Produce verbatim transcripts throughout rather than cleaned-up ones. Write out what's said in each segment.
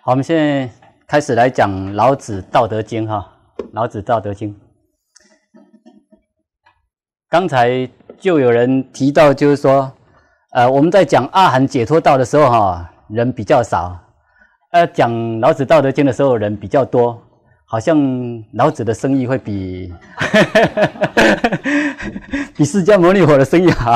好，我们现在开始来讲老子《道德经》哈，《老子道德经》。刚才就有人提到，就是说，呃，我们在讲阿含解脱道的时候哈，人比较少；呃，讲老子《道德经》的时候人比较多，好像老子的生意会比比释迦牟尼佛的生意好。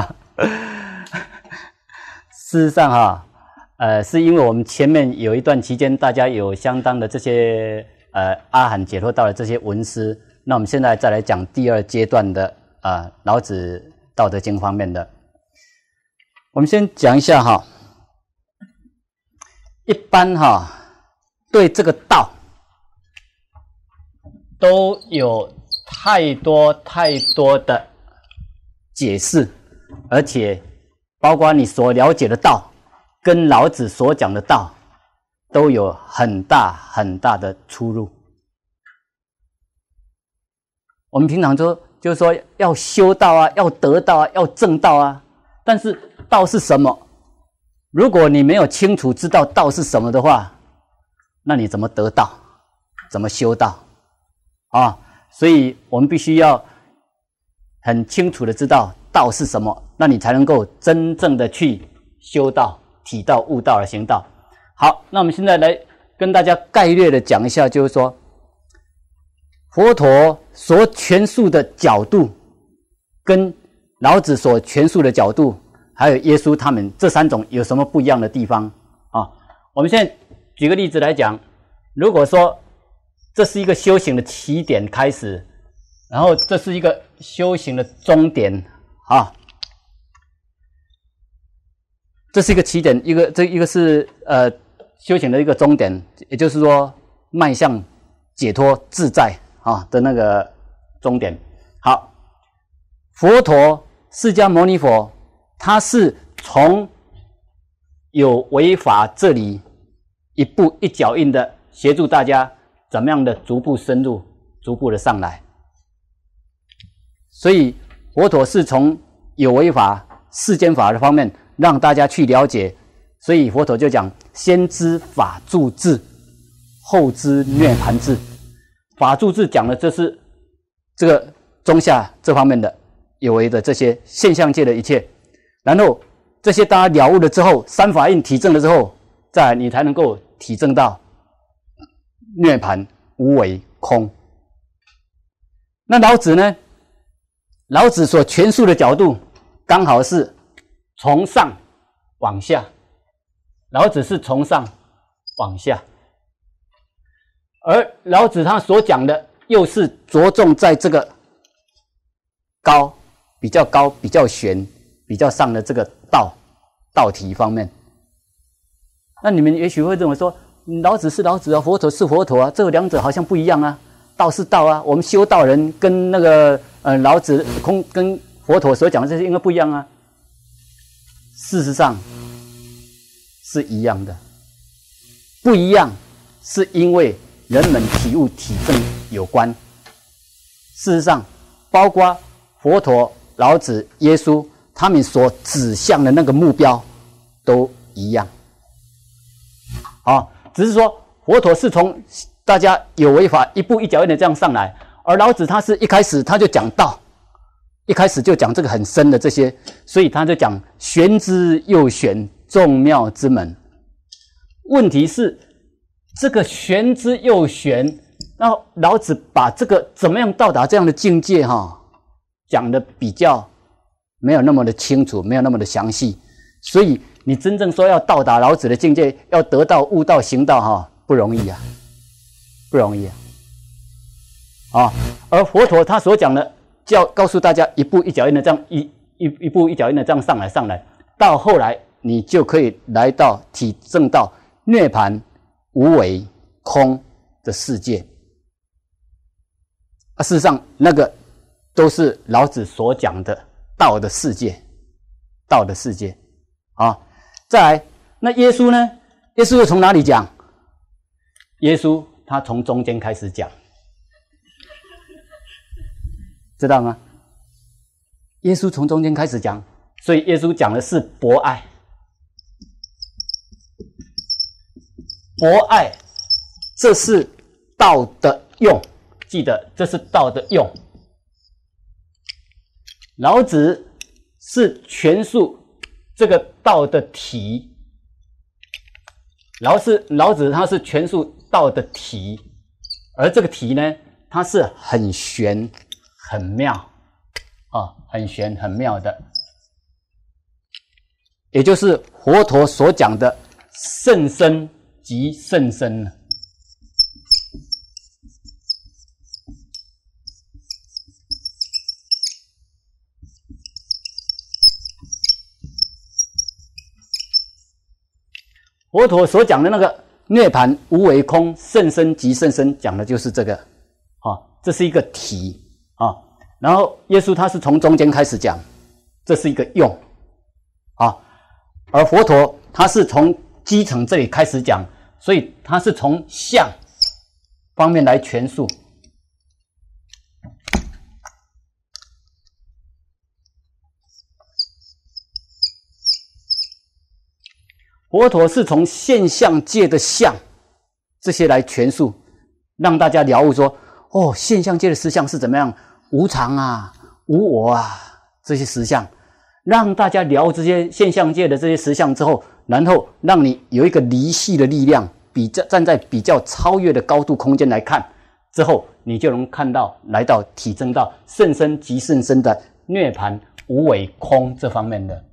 事实上哈。呃，是因为我们前面有一段期间，大家有相当的这些呃阿含解脱道的这些文思，那我们现在再来讲第二阶段的啊、呃、老子道德经方面的。我们先讲一下哈，一般哈对这个道都有太多太多的解释，而且包括你所了解的道。跟老子所讲的道都有很大很大的出入。我们平常说就是说要修道啊，要得道啊，要正道啊，但是道是什么？如果你没有清楚知道道是什么的话，那你怎么得道？怎么修道？啊，所以我们必须要很清楚的知道道是什么，那你才能够真正的去修道。体道、悟道而行道。好，那我们现在来跟大家概略的讲一下，就是说，佛陀所诠述的角度，跟老子所诠述的角度，还有耶稣他们这三种有什么不一样的地方啊？我们现在举个例子来讲，如果说这是一个修行的起点开始，然后这是一个修行的终点啊。这是一个起点，一个这一个是呃修行的一个终点，也就是说迈向解脱自在啊的那个终点。好，佛陀释迦牟尼佛，他是从有为法这里一步一脚印的协助大家怎么样的逐步深入，逐步的上来。所以佛陀是从有为法、世间法的方面。让大家去了解，所以佛陀就讲：先知法住智，后知涅盘智。法住智讲的这是这个中下这方面的有为的这些现象界的一切，然后这些大家了悟了之后，三法印体证了之后，再来你才能够体证到涅盘无为空。那老子呢？老子所诠述的角度刚好是。从上往下，老子是从上往下，而老子他所讲的又是着重在这个高、比较高、比较玄、比较上的这个道道体方面。那你们也许会认为说，老子是老子啊，佛陀是佛陀啊，这两者好像不一样啊。道是道啊，我们修道人跟那个呃老子空跟佛陀所讲的这些应该不一样啊。事实上是一样的，不一样是因为人们体悟体证有关。事实上，包括佛陀、老子、耶稣，他们所指向的那个目标都一样。啊，只是说佛陀是从大家有为法一步一脚印的这样上来，而老子他是一开始他就讲道。一开始就讲这个很深的这些，所以他就讲玄之又玄，众妙之门。问题是这个玄之又玄，那老子把这个怎么样到达这样的境界哈，讲的比较没有那么的清楚，没有那么的详细，所以你真正说要到达老子的境界，要得到悟道行道哈，不容易啊，不容易啊。啊，而佛陀他所讲的。叫告诉大家一步一脚印的这样一一一步一脚印的这样上来上来，到后来你就可以来到体证到涅盘无为空的世界。啊，事实上那个都是老子所讲的道的世界，道的世界啊。再来，那耶稣呢？耶稣又从哪里讲？耶稣他从中间开始讲。知道吗？耶稣从中间开始讲，所以耶稣讲的是博爱。 博爱，这是道的用，记得这是道的用。老子是诠述这个道的体，老子老子他是诠述道的体，而这个体呢，它是很玄很妙啊，很玄很妙的，也就是佛陀所讲的甚深即甚深了。佛陀所讲的那个涅槃无为空，甚深即甚深，讲的就是这个，啊，这是一个体啊。然后耶稣他是从中间开始讲，这是一个用，啊，而佛陀他是从基层这里开始讲，所以他是从相方面来诠述。佛陀是从现象界的相这些来诠述，让大家了悟说，哦，现象界的实相是怎么样，无常啊，无我啊，这些实相，让大家了悟这些现象界的这些实相之后，然后让你有一个离系的力量，比较站在比较超越的高度空间来看，之后你就能看到来到体证到甚深即甚深的涅槃无为空这方面的。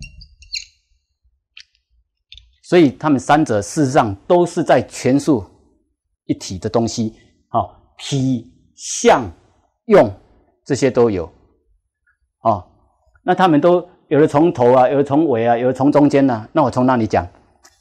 所以他们三者事实上都是在诠述一体的东西，哦，体、相、用这些都有，哦，那他们都有的从头啊，有的从尾啊，有的从中间啊，那我从哪里讲？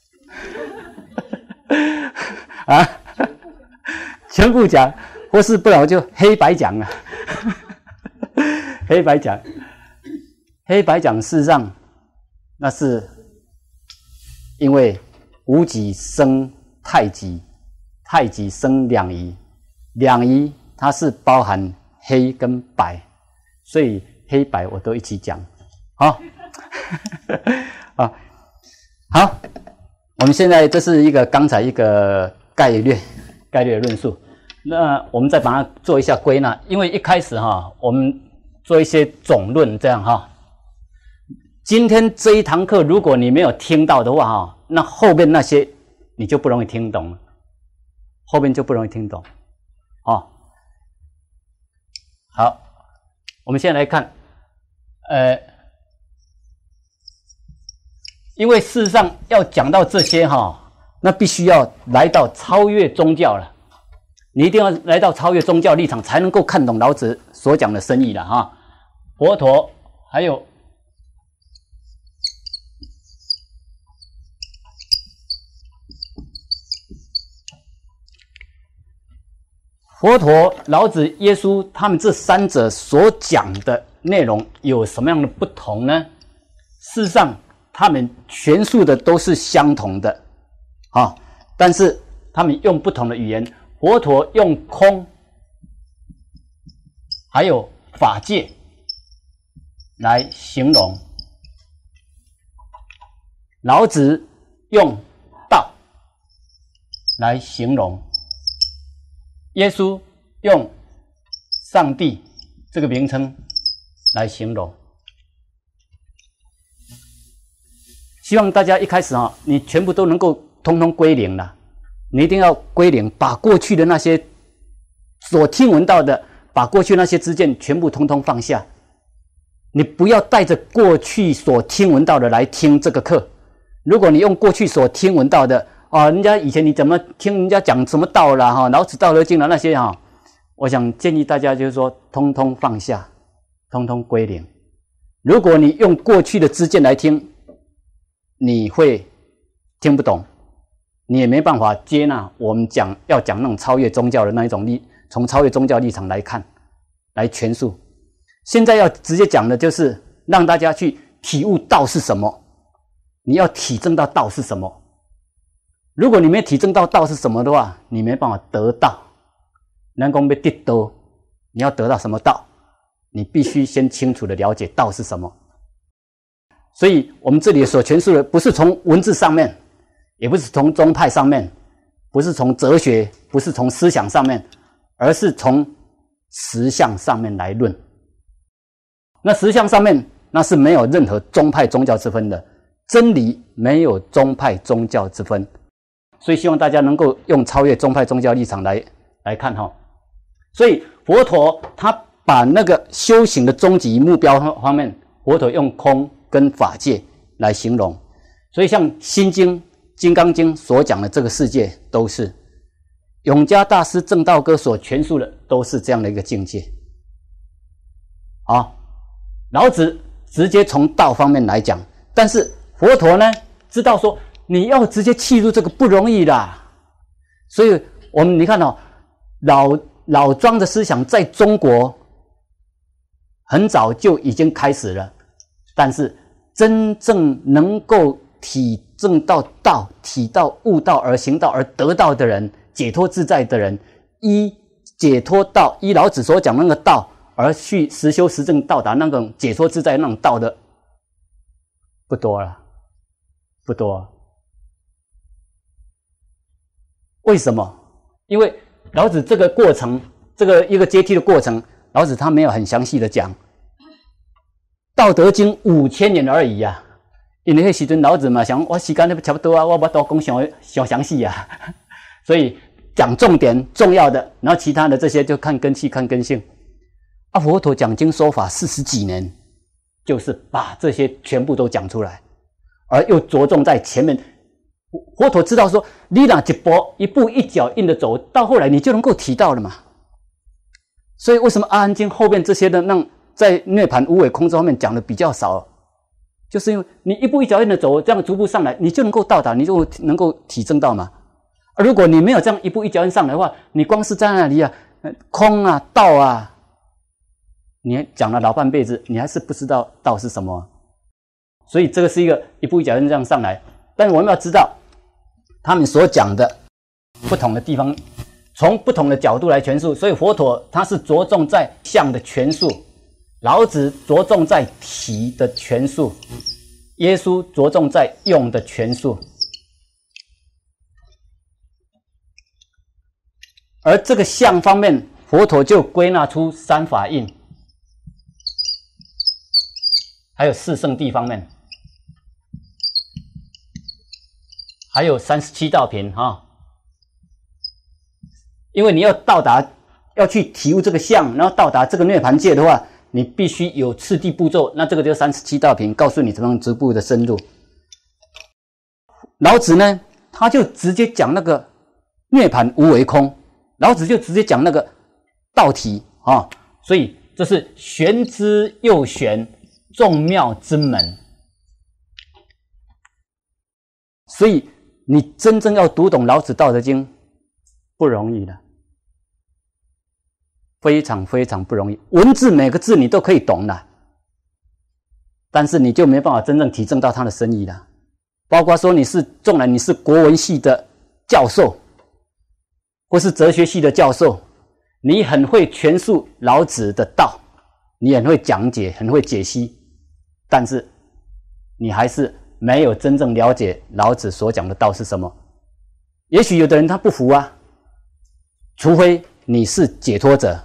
啊，全部讲，或是不然我就黑白讲啊，黑白讲，黑白讲事实上那是。因为无极生太极，太极生两仪，两仪它是包含黑跟白，所以黑白我都一起讲，好，啊，好，我们现在这是一个刚才一个概略概略论述，那我们再把它做一下归纳，因为一开始哈，我们做一些总论这样哈。今天这一堂课，如果你没有听到的话，哈，那后面那些你就不容易听懂了，后面就不容易听懂，哦。好，我们先来看，呃，因为事实上要讲到这些哈，那必须要来到超越宗教了，你一定要来到超越宗教立场，才能够看懂老子所讲的深意了哈。佛陀还有。佛陀、老子、耶稣，他们这三者所讲的内容有什么样的不同呢？事实上，他们诠述的都是相同的，啊，但是他们用不同的语言。佛陀用空，还有法界来形容；老子用道来形容。耶稣用上帝这个名称来形容，希望大家一开始啊，你全部都能够通通归零了。你一定要归零，把过去的那些所听闻到的，把过去那些知见全部通通放下。你不要带着过去所听闻到的来听这个课。如果你用过去所听闻到的，哦，人家以前你怎么听人家讲什么道啦哈，老子道德经啦那些哈，我想建议大家就是说，通通放下，通通归零。如果你用过去的知见来听，你会听不懂，你也没办法接纳我们讲要讲那种超越宗教的那一种立，从超越宗教立场来看，来诠述。现在要直接讲的就是让大家去体悟道是什么，你要体证到道是什么。如果你没体证到道是什么的话，你没办法得道。人讲要得道，你要得到什么道？你必须先清楚的了解道是什么。所以我们这里所诠述的不是从文字上面，也不是从宗派上面， 不是从哲学，不是从思想上面，而是从实相上面来论。那实相上面，那是没有任何宗派宗教之分的，真理没有宗派宗教之分。所以希望大家能够用超越宗派宗教立场来来看哈。所以佛陀他把那个修行的终极目标方面，佛陀用空跟法界来形容。所以像《心经》《金刚经》所讲的这个世界，都是永嘉大师正道歌所诠述的，都是这样的一个境界。好，老子直接从道方面来讲，但是佛陀呢，知道说你要直接契入这个不容易啦。所以我们你看哦，老老庄的思想在中国很早就已经开始了，但是真正能够体证到道、体到悟道而行道而得道的人，解脱自在的人，依解脱道，依老子所讲那个道而去实修实证到达那种解脱自在那种道的，不多了，不多。为什么？因为老子这个过程，这个一个阶梯的过程，老子他没有很详细的讲。《道德经》五千年而已啊，因为那时阵老子嘛想，我时间差不多啊，我不多讲详详详细啊，所以讲重点重要的，然后其他的这些就看根器看根性。啊，佛陀讲经说法四十几年，就是把这些全部都讲出来，而又着重在前面。佛陀知道说，你哪一步一步一脚印的走到后来，你就能够体到了嘛。所以为什么《阿含经》后面这些的让在涅槃无为空这方面讲的比较少，就是因为你一步一脚印的走，这样逐步上来，你就能够到达，你就能够体证到嘛。而如果你没有这样一步一脚印上来的话，你光是在那里啊，空啊道啊，你讲了老半辈子，你还是不知道道是什么。所以这个是一个一步一脚印这样上来，但是我们要知道他们所讲的不同的地方，从不同的角度来诠述。所以佛陀他是着重在相的诠述，老子着重在体的诠述，耶稣着重在用的诠述。而这个相方面，佛陀就归纳出三法印，还有四圣谛方面，还有三十七道品哈。因为你要到达，要去体悟这个相，然后到达这个涅槃界的话，你必须有次第步骤。那这个就三十七道品，告诉你怎么样逐步的深入。老子呢，他就直接讲那个涅槃无为空，老子就直接讲那个道体啊。所以这是玄之又玄，众妙之门。所以你真正要读懂老子《道德经》不容易的，非常非常不容易。文字每个字你都可以懂的，但是你就没办法真正体证到它的深意了。包括说你是纵然你是国文系的教授，或是哲学系的教授，你很会诠述老子的道，你很会讲解，很会解析，但是你还是没有真正了解老子所讲的道是什么。也许有的人他不服啊，除非你是解脱者，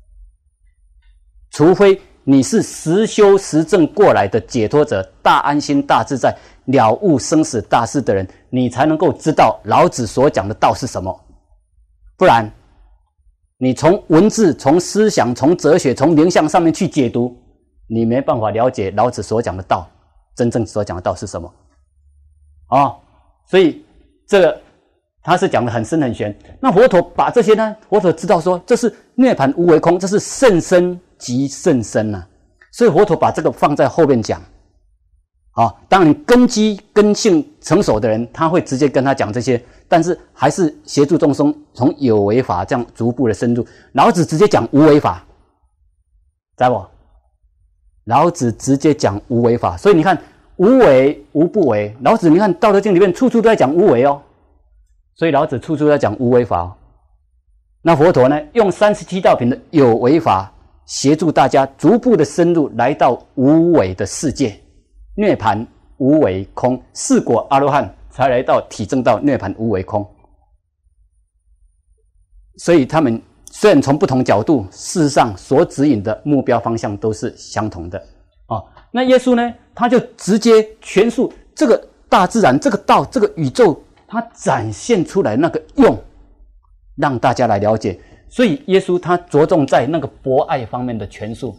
除非你是实修实证过来的解脱者，大安心大自在了悟生死大事的人，你才能够知道老子所讲的道是什么。不然你从文字、从思想、从哲学、从灵相上面去解读，你没办法了解老子所讲的道，真正所讲的道是什么哦。所以这个他是讲的很深很玄。那佛陀把这些呢，佛陀知道说这是涅槃无为空，这是甚深即甚深啊，所以佛陀把这个放在后面讲啊。当然根基根性成熟的人，他会直接跟他讲这些，但是还是协助众生从有为法这样逐步的深入。老子直接讲无为法，知道不？老子直接讲无为法，所以你看无为无不为。老子你看《道德经》里面处处都在讲无为哦，所以老子处处在讲无为法哦。那佛陀呢，用三十七道品的有为法，协助大家逐步的深入，来到无为的世界，涅槃无为空，四果阿罗汉才来到体证到涅槃无为空。 所以他们虽然从不同角度，事实上所指引的目标方向都是相同的啊。那耶稣呢，他就直接诠述这个大自然、这个道、这个宇宙，它展现出来那个用，让大家来了解。所以耶稣他着重在那个博爱方面的诠述。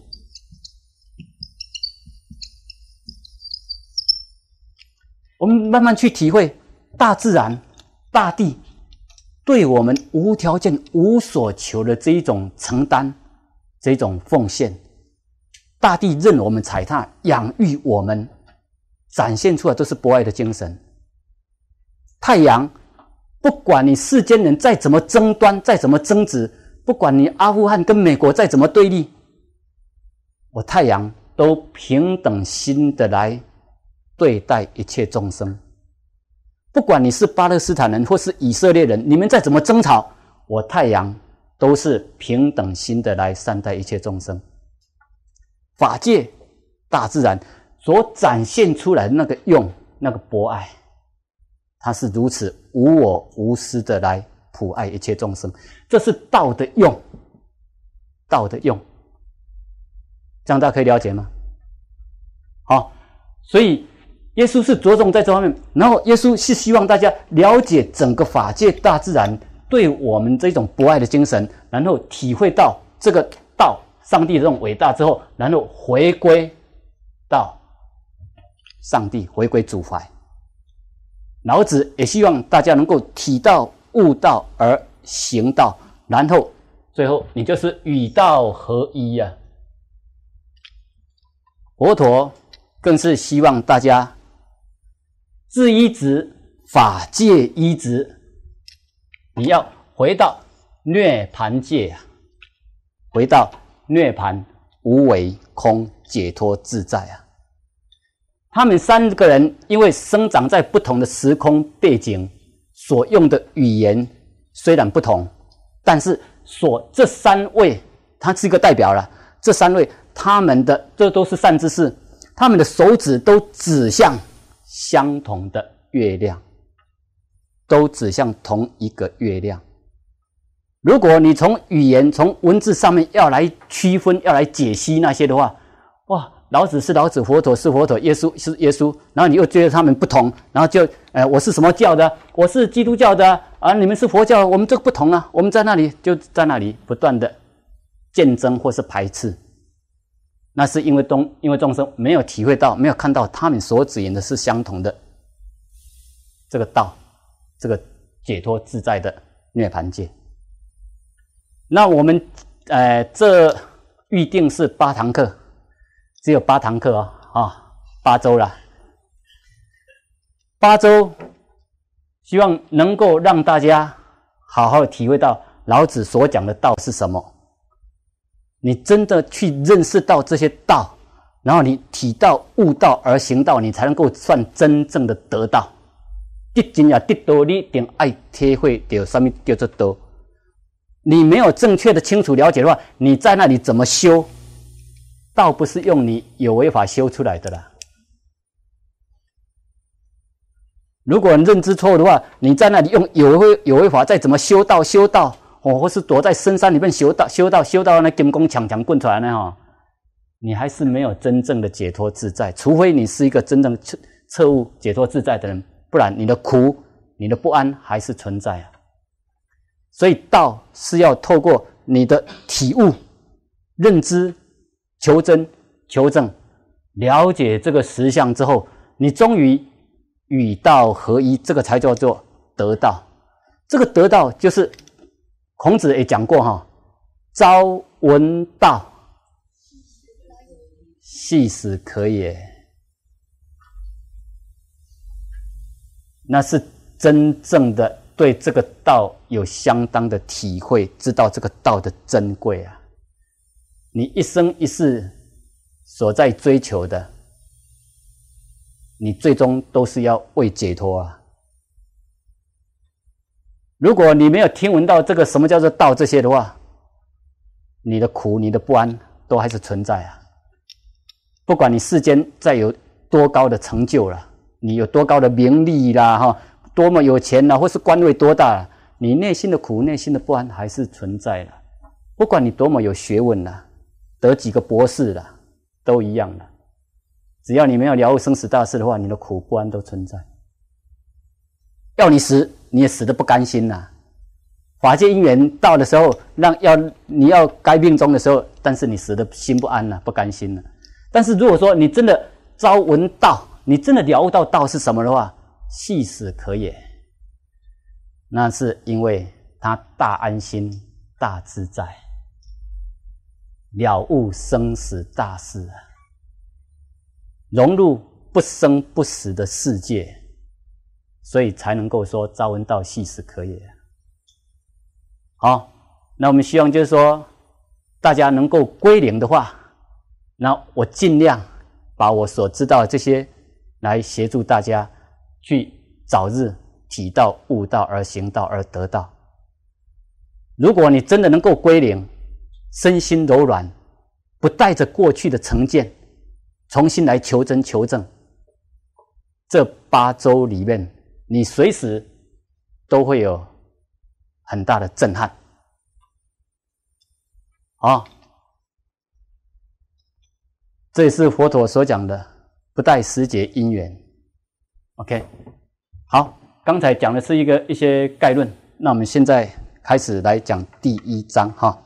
我们慢慢去体会大自然、大地对我们无条件、无所求的这一种承担、这一种奉献。大地任我们踩踏，养育我们，展现出来都是博爱的精神。太阳，不管你世间人再怎么争端、再怎么争执，不管你阿富汗跟美国再怎么对立，我太阳都平等心的来对待一切众生。不管你是巴勒斯坦人或是以色列人，你们再怎么争吵，我太阳都是平等心的来善待一切众生。法界大自然所展现出来的那个用，那个博爱，它是如此无我无私的来普爱一切众生，这是道的用，道的用，这样大家可以了解吗？好，所以耶稣是着重在这方面，然后耶稣是希望大家了解整个法界大自然对我们这种博爱的精神，然后体会到这个道上帝的这种伟大之后，然后回归到上帝，回归主怀。老子也希望大家能够体道、悟道而行道，然后最后你就是与道合一啊。佛陀更是希望大家自依止，法界依止，你要回到涅槃界啊，回到涅槃无为空解脱自在啊。他们三个人因为生长在不同的时空背景，所用的语言虽然不同，但是所这三位他是一个代表了，这三位他们的这都是善知识，他们的手指都指向相同的月亮，都指向同一个月亮。如果你从语言、从文字上面要来区分、要来解析那些的话，哇，老子是老子，佛陀是佛陀，耶稣是耶稣，然后你又觉得他们不同，然后就，呃，我是什么教的？我是基督教的啊，啊你们是佛教，我们这个不同啊，我们在那里就在那里不断的竞争或是排斥。那是因为众因为众生没有体会到，没有看到他们所指引的是相同的这个道，这个解脱自在的涅槃界。那我们呃这预定是八堂课，只有八堂课哦，啊，八周啦，八周，希望能够让大家好好体会到老子所讲的道是什么。你真的去认识到这些道，然后你体道、悟道而行道，你才能够算真正的得道。得真也得道，你一定要体会到什么叫做道。你没有正确的清楚了解的话，你在那里怎么修？道不是用你有为法修出来的啦。如果你认知错误的话，你在那里用有为有为法再怎么修道修道，哦，或是躲在深山里面修道修道修到那金光强强棍出来呢哈，你还是没有真正的解脱自在。除非你是一个真正彻彻悟解脱自在的人，不然你的苦、你的不安还是存在啊。所以道是要透过你的体悟、认知、求真、求证，了解这个实相之后，你终于与道合一，这个才叫做得道。这个得道就是孔子也讲过哈，朝闻道，夕死可也。那是真正的对这个道有相当的体会，知道这个道的珍贵啊！你一生一世所在追求的，你最终都是要为解脱啊！如果你没有听闻到这个什么叫做道这些的话，你的苦、你的不安都还是存在啊！不管你世间再有多高的成就了，你有多高的名利啦，哈，多么有钱啦，或是官位多大， 你内心的苦、内心的不安还是存在了。不管你多么有学问啦，得几个博士啦，都一样了。只要你没有了悟生死大事的话，你的苦不安都存在。要你死，你也死得不甘心呐。法界因缘到的时候，让要你要该命终的时候，但是你死得心不安了，不甘心了。但是如果说你真的朝闻道，你真的了悟到道是什么的话，细死可也。那是因为他大安心、大自在，了悟生死大事，融入不生不死的世界，所以才能够说朝闻道，夕死可也。好，那我们希望就是说，大家能够归零的话，那我尽量把我所知道的这些来协助大家去早日体道、悟道而行道而得道。如果你真的能够归零，身心柔软，不带着过去的成见，重新来求真求正，这八周里面，你随时都会有很大的震撼。好，这也是佛陀所讲的不带时节因缘。 OK， 好，刚才讲的是一个一些概论，那我们现在开始来讲第一章哈。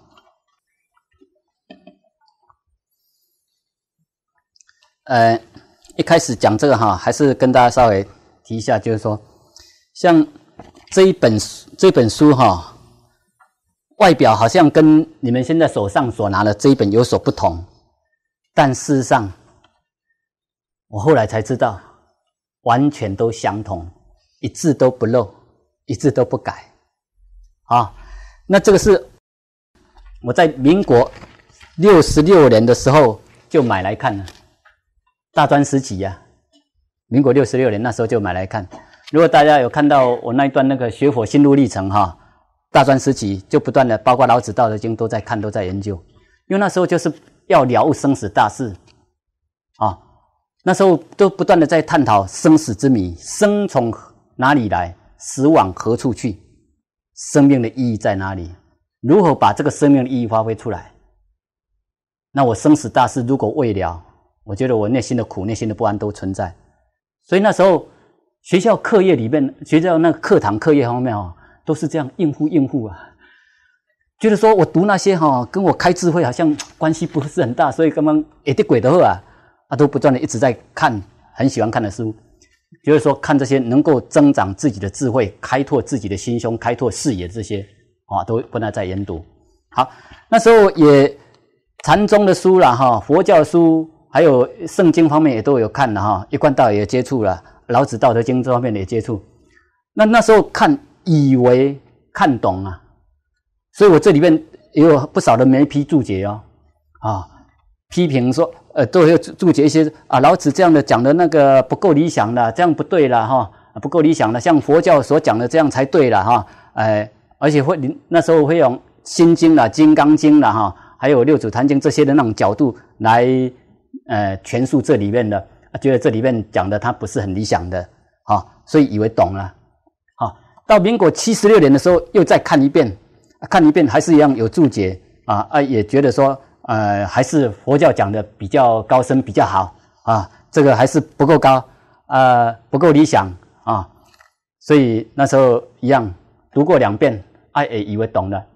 呃，一开始讲这个哈，还是跟大家稍微提一下，就是说，像这一本这本书哈，外表好像跟你们现在手上所拿的这一本有所不同，但事实上，我后来才知道，完全都相同，一字都不漏，一字都不改。啊，那这个是我在民国六十六年的时候就买来看了，大专时期呀、啊，民国六十六年那时候就买来看。如果大家有看到我那一段那个学佛心路历程哈，大专时期就不断的，包括老子、道德经都在看，都在研究，因为那时候就是要了悟生死大事啊，那时候都不断的在探讨生死之谜，生从哪里来，死往何处去，生命的意义在哪里，如何把这个生命的意义发挥出来。那我生死大事如果未了，我觉得我内心的苦、内心的不安都存在。所以那时候学校课业里面，学校那个课堂课业方面哦，都是这样应付应付啊，觉得说我读那些哈、哦，跟我开智慧好像关系不是很大，所以刚刚也得鬼的话啊，啊都不断的一直在看很喜欢看的书，就是说看这些能够增长自己的智慧、开拓自己的心胸、开拓视野这些啊，都不断在研读。好，那时候也禅宗的书啦哈，佛教书还有圣经方面也都有看了哈，一贯道也接触了，老子、道德经这方面也接触。那那时候看以为看懂啊，所以我这里面也有不少的眉批注解哦，啊，批评说，呃，都有注解一些啊，老子这样的讲的那个不够理想的，这样不对了哈，不够理想的，像佛教所讲的这样才对了哈，呃，而且会那时候会用心经啦、金刚经啦哈，还有六祖坛经这些的那种角度来呃诠述这里面的，觉得这里面讲的它不是很理想的，啊，所以以为懂了。到民国七十六年的时候，又再看一遍，看一遍还是一样有注解啊啊，也觉得说，呃，还是佛教讲的比较高深比较好啊，这个还是不够高，呃，不够理想啊，所以那时候一样读过两遍，啊也以为懂了。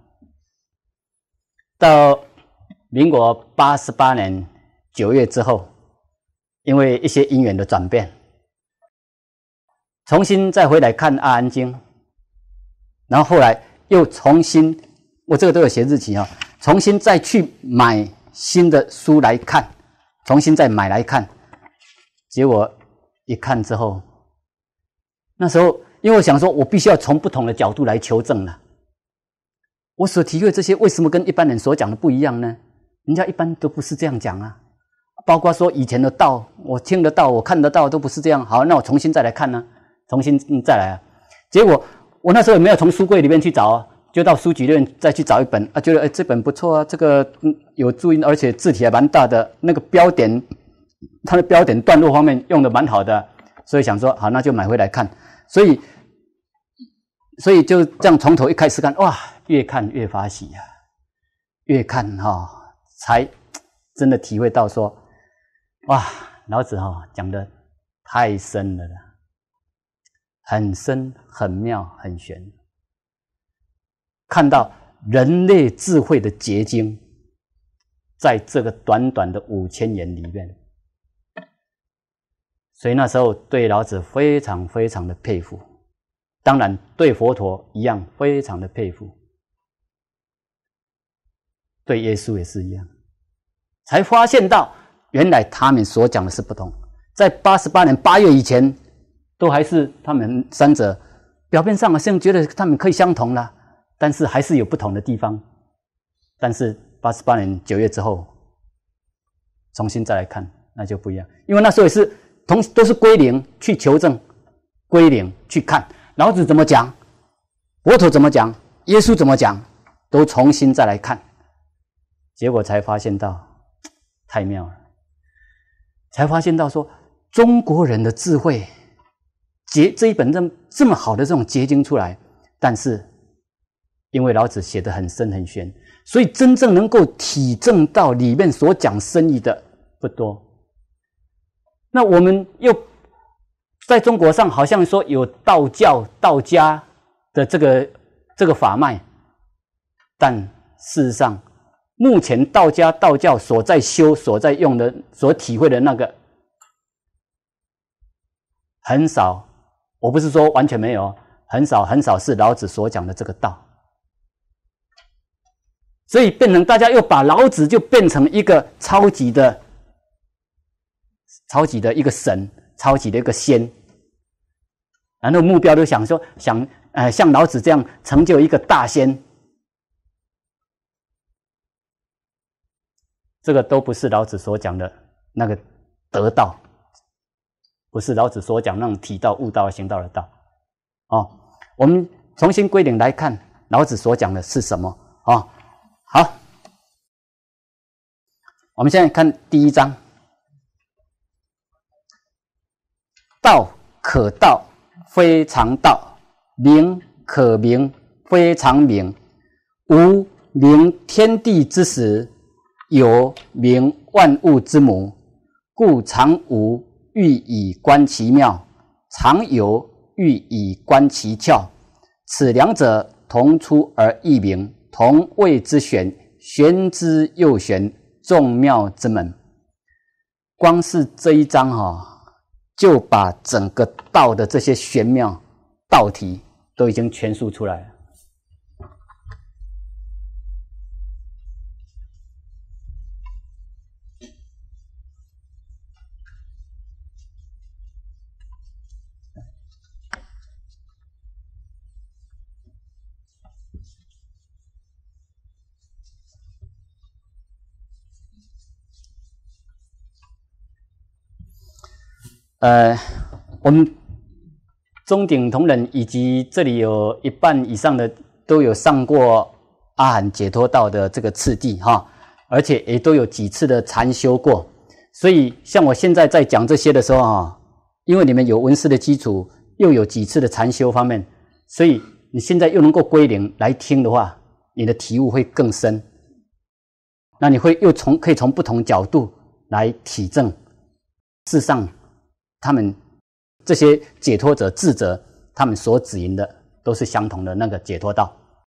到民国八十八年九月之后，因为一些因缘的转变，重新再回来看《阿含经》。然后后来又重新，我这个都有写日期啊，重新再去买新的书来看，重新再买来看，结果一看之后，那时候因为我想说，我必须要从不同的角度来求证了。我所体会这些为什么跟一般人所讲的不一样呢？人家一般都不是这样讲啊，包括说以前的道，我听得到，我看得到，都不是这样。好，那我重新再来看呢、啊，重新、嗯、再来啊，结果。我那时候也没有从书柜里面去找啊，就到书局里面再去找一本啊，觉得哎这本不错啊，这个嗯有注音，而且字体还蛮大的，那个标点，它的标点段落方面用的蛮好的，所以想说好，那就买回来看。所以所以就这样从头一开始看，哇，越看越发喜啊，越看哈、哦，才真的体会到说，哇，老子哈、哦、讲的太深了啦，很深、很妙、很玄，看到人类智慧的结晶，在这个短短的五千年里面，所以那时候对老子非常非常的佩服。当然，对佛陀一样非常的佩服，对耶稣也是一样，才发现到原来他们所讲的是不同。在八十八年八月以前，都还是他们三者表面上好像觉得他们可以相同啦，但是还是有不同的地方。但是八十八年九月之后，重新再来看，那就不一样，因为那时候也是同都是归零去求证，归零去看。老子怎么讲，佛陀怎么讲，耶稣怎么讲，都重新再来看，结果才发现到太妙了，才发现到说中国人的智慧结这一本这么这么好的这种结晶出来，但是因为老子写得很深很玄，所以真正能够体证到里面所讲深意的不多。那我们又在中国上好像说有道教、道家的这个这个法脉，但事实上，目前道家、道教所在修、所在用的、所体会的那个，很少。我不是说完全没有，很少很少是老子所讲的这个道。所以变成大家又把老子就变成一个超级的、超级的一个神。超级的一个仙，然后目标都想说想呃像老子这样成就一个大仙，这个都不是老子所讲的那个得道，不是老子所讲那种体道、悟道、行道的道。哦，我们重新归零来看老子所讲的是什么啊、哦？好，我们现在看第一章。道可道，非常道；名可名，非常名。无名天地之始，有名万物之母。故常无，欲以观其妙；常有，欲以观其窍。此两者，同出而异名，同谓之玄。玄之又玄，众妙之门。光是这一章哈、哦。就把整个道的这些玄妙道题都已经全述出来了。呃，我们中鼎同仁以及这里有一半以上的都有上过阿含解脱道的这个次第哈，而且也都有几次的禅修过。所以像我现在在讲这些的时候哈，因为你们有文思的基础，又有几次的禅修方面，所以你现在又能够归零来听的话，你的体悟会更深。那你会又从可以从不同角度来体证，事实上。他们这些解脱者、智者，他们所指引的都是相同的那个解脱道。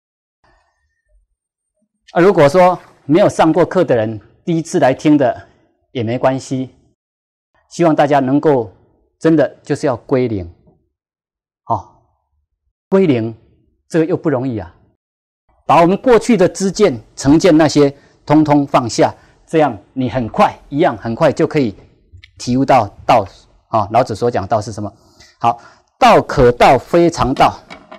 啊，如果说没有上过课的人，第一次来听的也没关系。希望大家能够真的就是要归零，哦，归零这个又不容易啊，把我们过去的知见、成见那些通通放下，这样你很快一样很快就可以体悟到道。啊，老子所讲道是什么？好，道可道，非常道。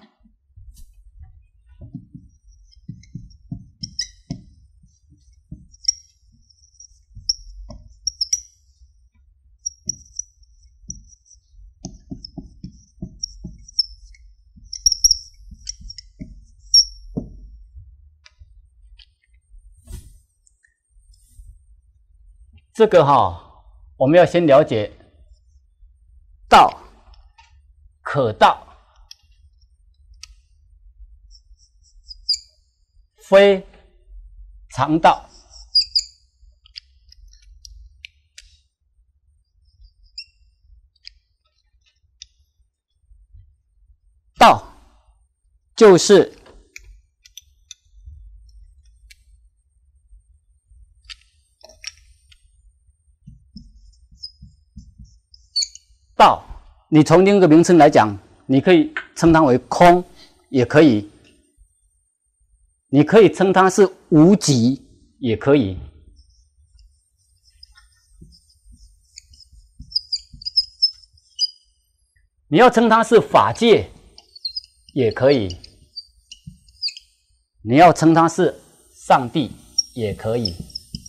这个哈、哦，我们要先了解。道可道， 非常道。道就是道，你从另一个名称来讲，你可以称它为空，也可以，你可以称它是无极，也可以。你要称它是法界，也可以；你要称它是上帝，也可以。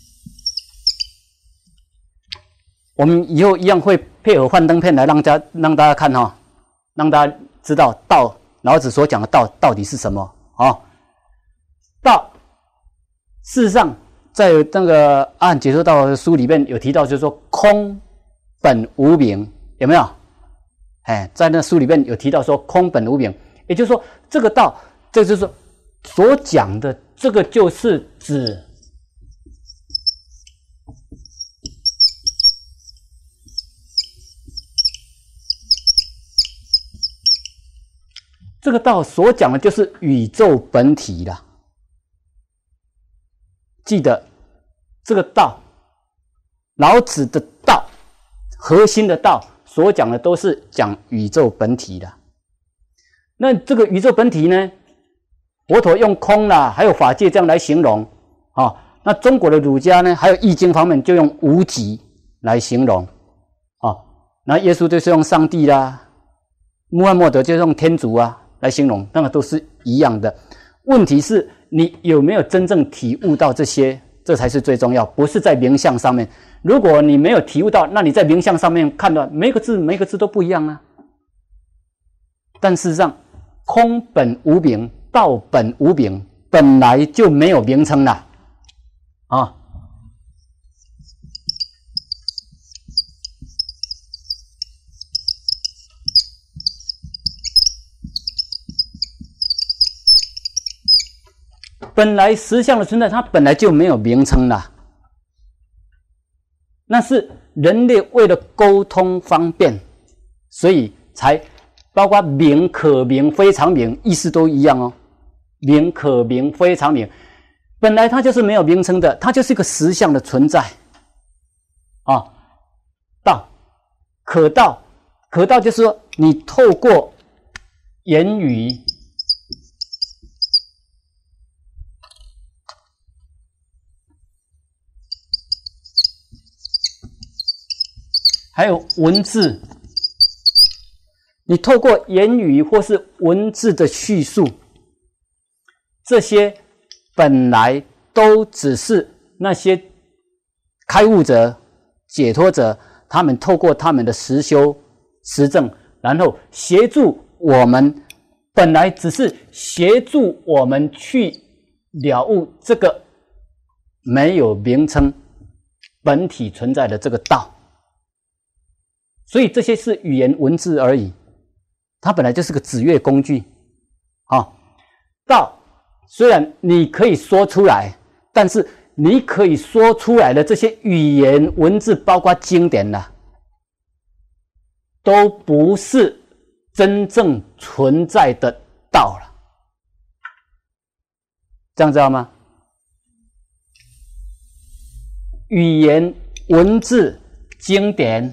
我们以后一样会配合幻灯片来让大家让大家看哈、哦，让大家知道道老子所讲的道到底是什么啊、哦？道，事实上在那个《阿含解说道》的书里面有提到，就是说空本无名，有没有？哎，在那书里面有提到说空本无名，也就是说这个道，这就是所讲的这个就是指这个道所讲的就是宇宙本体啦。记得这个道，老子的道，核心的道所讲的都是讲宇宙本体的。那这个宇宙本体呢，佛陀用空啦，还有法界这样来形容啊、哦。那中国的儒家呢，还有易经方面就用无极来形容啊、哦。那耶稣就是用上帝啦，穆罕默德就用天主啊来形容，那个都是一样的。问题是你有没有真正体悟到这些，这才是最重要，不是在名相上面。如果你没有体悟到，那你在名相上面看到每个字每个字都不一样啊。但事实上，空本无名，道本无名，本来就没有名称啦，啊。本来实相的存在，它本来就没有名称啦。那是人类为了沟通方便，所以才包括名、可名、非常名，意思都一样哦。名、可名、非常名，本来它就是没有名称的，它就是一个实相的存在啊。道，可道，可道就是说，你透过言语。还有文字，你透过言语或是文字的叙述，这些本来都只是那些开悟者、解脱者，他们透过他们的实修实证，然后协助我们，本来只是协助我们去了悟这个没有名称本体存在的这个道。所以这些是语言文字而已，它本来就是个指阅工具啊、哦。道虽然你可以说出来，但是你可以说出来的这些语言文字，包括经典啦，都不是真正存在的道了。这样知道吗？语言文字经典。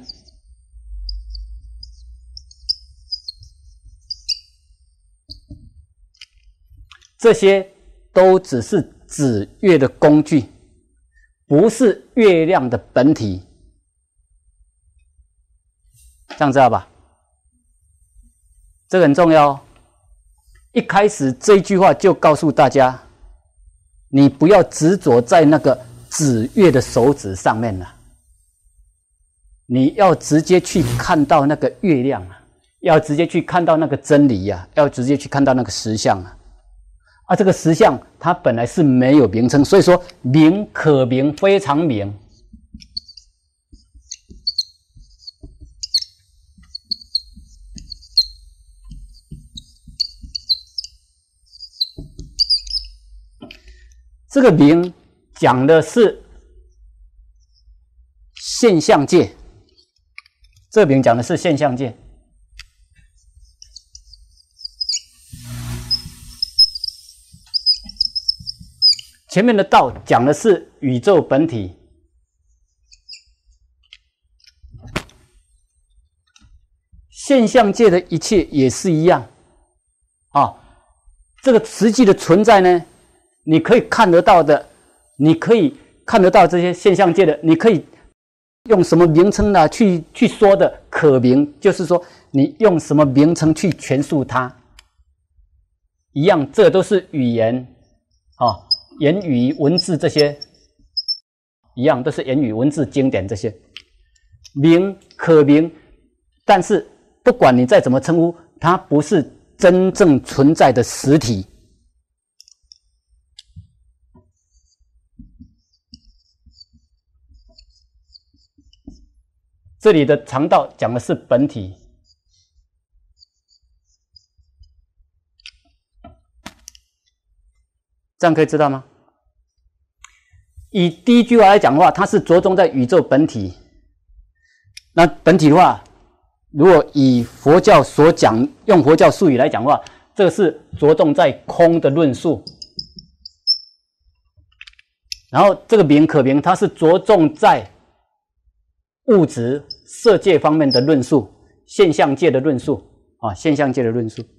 这些都只是指月的工具，不是月亮的本体，这样知道吧？这个很重要哦。一开始这一句话就告诉大家，你不要执着在那个指月的手指上面了，你要直接去看到那个月亮啊，要直接去看到那个真理呀、啊，要直接去看到那个实相啊。啊，这个实相它本来是没有名称，所以说名、可名、非常名。 这个名讲的是现象界，这个名讲的是现象界。前面的道讲的是宇宙本体，现象界的一切也是一样啊。这个实际的存在呢，你可以看得到的，你可以看得到这些现象界的，你可以用什么名称呢去去说的可名，就是说你用什么名称去诠述它，一样，这都是语言啊。言语文字这些一样，都是言语文字经典这些名可名，但是不管你再怎么称呼，它不是真正存在的实体。这里的常道讲的是本体，这样可以知道吗？以第一句话来讲的话，它是着重在宇宙本体。那本体的话，如果以佛教所讲，用佛教术语来讲的话，这个是着重在空的论述。然后这个名可名，它是着重在物质色界方面的论述，现象界的论述啊，现象界的论述。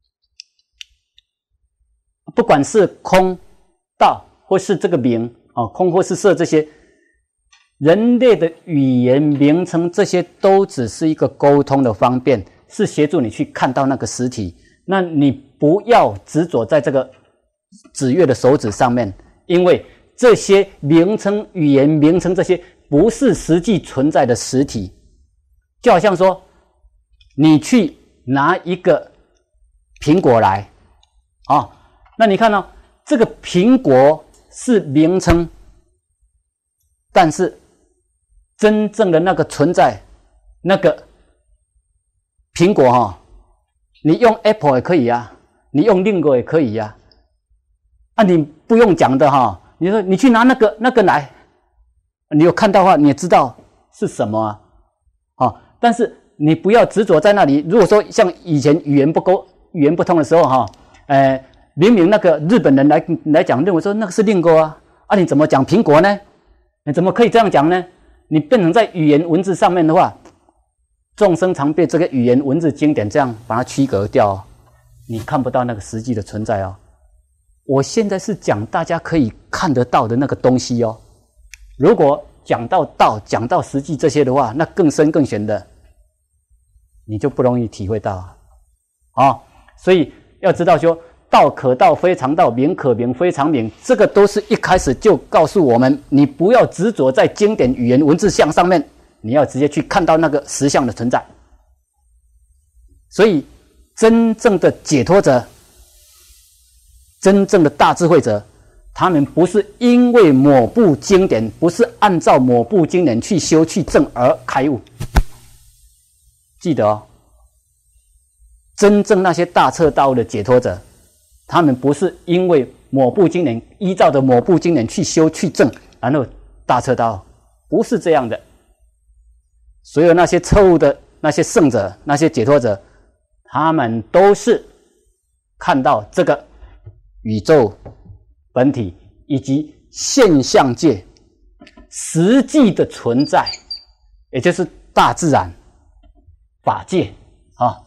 不管是空、道，或是这个名啊，空或是色这些，人类的语言名称，这些都只是一个沟通的方便，是协助你去看到那个实体。那你不要执着在这个指月的手指上面，因为这些名称、语言名称这些不是实际存在的实体。就好像说，你去拿一个苹果来啊。那你看哦，这个苹果是名称，但是真正的那个存在，那个苹果哈、哦，你用 Apple 也可以啊，你用另一个也可以呀、啊。啊，你不用讲的哈、哦，你说你去拿那个那个来，你有看到的话，你也知道是什么啊？啊，但是你不要执着在那里。如果说像以前语言不沟、语言不通的时候哈、哦，呃。明明那个日本人来来讲，认为说那个是另果啊，啊你怎么讲苹果呢？你怎么可以这样讲呢？你变成在语言文字上面的话，众生常被这个语言文字经典这样把它区隔掉、哦，你看不到那个实际的存在哦。我现在是讲大家可以看得到的那个东西哦。如果讲到道，讲到实际这些的话，那更深更玄的，你就不容易体会到啊。哦，所以要知道说。道可道非常道，名可名非常名，这个都是一开始就告诉我们，你不要执着在经典语言文字相上面，你要直接去看到那个实相的存在。所以，真正的解脱者，真正的大智慧者，他们不是因为某部经典，不是按照某部经典去修去证而开悟。记得哦，真正那些大彻大悟的解脱者。他们不是因为某部经典依照着某部经典去修去证，然后大彻大悟，不是这样的。所有那些错误的那些圣者、那些解脱者，他们都是看到这个宇宙本体以及现象界实际的存在，也就是大自然、法界啊。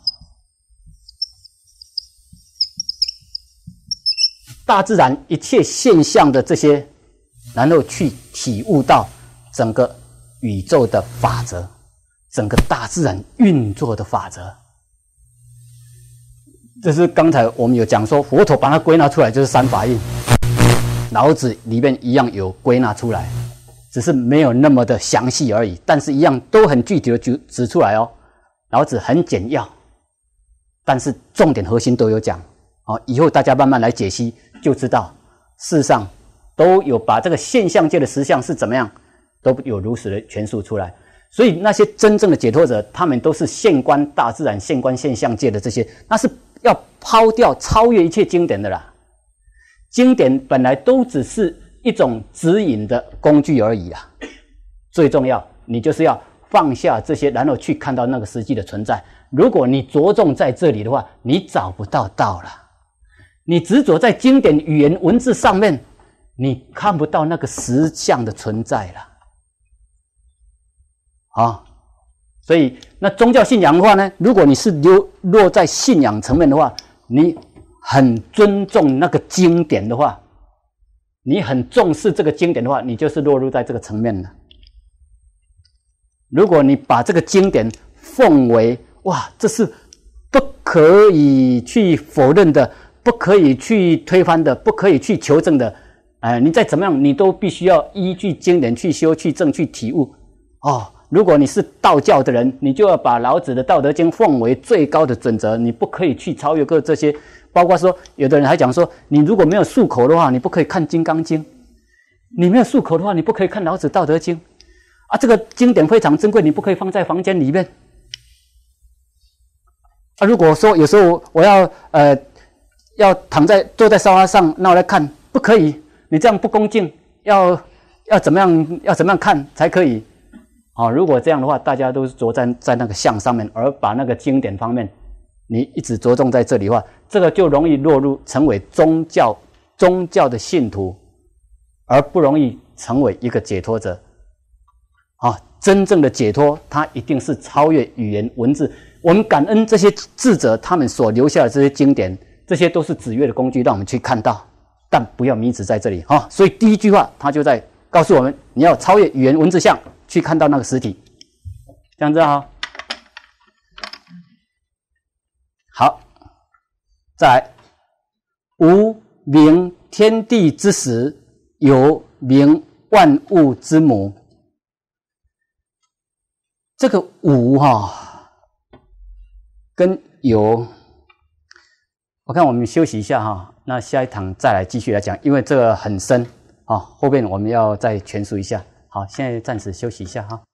大自然一切现象的这些，然后去体悟到整个宇宙的法则，整个大自然运作的法则。这是刚才我们有讲说，佛陀把它归纳出来就是三法印，老子里面一样有归纳出来，只是没有那么的详细而已，但是一样都很具体的指指出来哦。老子很简要，但是重点核心都有讲。哦，以后大家慢慢来解析，就知道事实上都有把这个现象界的实相是怎么样，都有如实的诠述出来。所以那些真正的解脱者，他们都是现观大自然、现观现象界的这些，那是要抛掉、超越一切经典的啦。 经典本来都只是一种指引的工具而已啦。最重要，你就是要放下这些，然后去看到那个实际的存在。如果你着重在这里的话，你找不到道了。你执着在经典语言文字上面，你看不到那个实相的存在了。啊，所以那宗教信仰的话呢，如果你是流落在信仰层面的话，你很尊重那个经典的话，你很重视这个经典的话，你就是落入在这个层面了。如果你把这个经典奉为哇，这是不可以去否认的，不可以去推翻的，不可以去求证的，哎、呃，你再怎么样，你都必须要依据经典去修、去证、去体悟。哦，如果你是道教的人，你就要把老子的《道德经》奉为最高的准则，你不可以去超越过这些。包括说，有的人还讲说，你如果没有漱口的话，你不可以看《金刚经》；你没有漱口的话，你不可以看老子《道德经》。啊，这个经典非常珍贵，你不可以放在房间里面。啊，如果说有时候我要呃要躺在坐在沙发上，那我来看，不可以，你这样不恭敬，要要怎么样要怎么样看才可以？啊，如果这样的话，大家都是着在在那个相上面，而把那个经典方面，你一直着重在这里的话，这个就容易落入成为宗教宗教的信徒，而不容易成为一个解脱者。啊，真正的解脱，它一定是超越语言文字。我们感恩这些智者，他们所留下的这些经典，这些都是指阅的工具，让我们去看到，但不要迷执在这里哈、哦。所以第一句话，他就在告诉我们，你要超越语言文字相，去看到那个实体，这样子哈。好，再来，无名天地之始，有名万物之母。这个无哈跟有，我看我们休息一下哈，那下一堂再来继续来讲，因为这个很深啊，后面我们要再诠述一下。好，现在暂时休息一下哈。